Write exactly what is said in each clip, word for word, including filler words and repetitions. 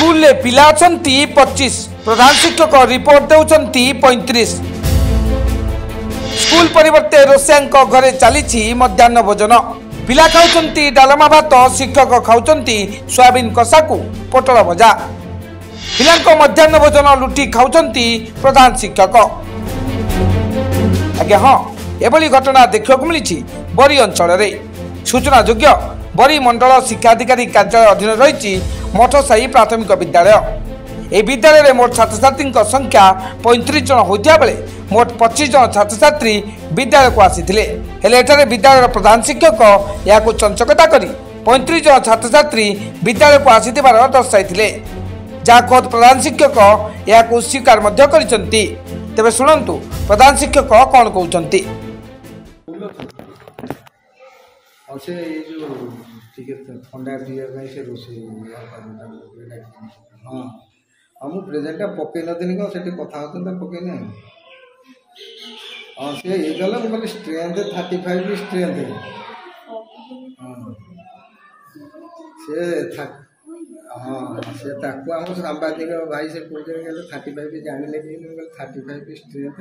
School ले पिला अछंती पच्चीस प्रधान शिक्षक रिपोर्ट देउछंती पैंतीस स्कूल परिवर्ते रोषियांक घरे चली मध्याह्न भोजन पिला खाउछंती डालमा भात शिक्षक खाउछंती सोयाबीन कषा को पोटल भजा पिलांक मध्याह्न भोजन लुटी खाउछंती प्रधान शिक्षक। आज्ञा हाँ एभली घटना देखा मिली बरी अंचल सूचना योग्य बरी मंडल शिक्षाधिकारी कार्यालय अधीन रही मठसाही प्राथमिक विद्यालय। ए विद्यालय मोट छात्र छात्री संख्या पैंतीस जन होता बेले मोट पच्चीस जन छात्र छात्री विद्यालय को आसीथिले हेले एठारे विद्यालय प्रधान शिक्षक या चंचकता करी पैंतीस जन छात्र छात्री विद्यालय को आसीथिबार दर्शाइथिले जहाँ खोद प्रधान शिक्षक या स्वीकार मध्य करिसंती। तेबे सुनंतु प्रधान शिक्षक कौन कहउछंती। अच्छे ये जो ठीक है ठंडा पिया से रोसे हाँ हम प्रेजेंट पकई नी कौन से कथा होता पकईन हाँ सी ये गला मुझे स्ट्रेंथ थर्टी फाइव स्ट्रेंथ हाँ से हाँ से आम सांबादिक भाई से कौन थर्टी फाइव जाने थर्टी फाइव स्ट्रेंथ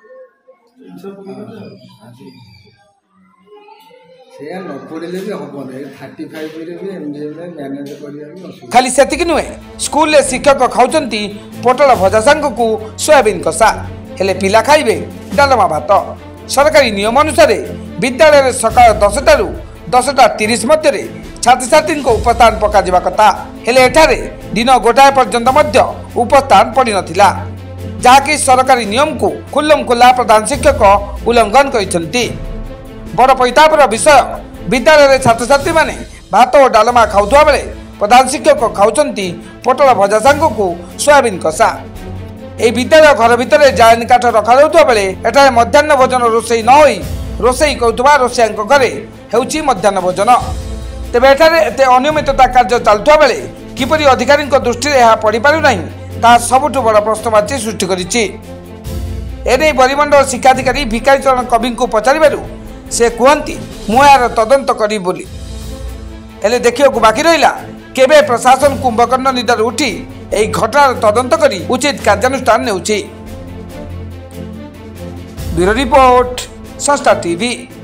खाली सेतिक नुहे स्कूल रे शिक्षक खाउछंती पोटल भजा सांग को सोयाबीन कषा हेले पिला खाइबे डालमा भात। सरकारी नियम अनुसार विद्यालय सकाळ दसटा रु दसटा तीस मध्य छात्र छात्री उपस्थान पका जिबा कथा हेले एठारे दिन गोटाए पर्यंत मध्य उपस्थान पड़ी नथिला जाकि सरकारी नियम को खुल्लम खुल्ला प्रधान शिक्षक उल्लंघन करिसंती। बड़ पैतापर विषय विद्यालय छात्र छात्री माने भात और डालमा खाउथुआ बेले प्रधान शिक्षक खाउछंती पोटल भजा सांग को सोयाबीन कषा। ए विद्यालय घर भितर जायन काठ रखा जाउथुआ बेले एठारे मध्याह्न भोजन रोषेई न होई रोषेई करुथुआ रोषियांक घरे हेउची मध्याह्न भोजन। तेबे एठारे एते अनियमितता कार्य चलुथुआ बेले किपरि अधिकारी दृष्टि यह पड़ी पारु नाही ता सबुठु बड़ प्रश्नवाची सृष्टि करिछि। एने बरिमंडल शिक्षाधिकारी भिकारी चरण कवि को पचारिबारु से कहती मुयार तदंत करी बोली हेले देखियो को बाकी रहिला केबे प्रशासन कुंभकर्ण निदार उठी एई घटनार तदंत करी उचित कार्यानुष्ठान नेउछि। ब्यूरो रिपोर्ट संस्था टीवी।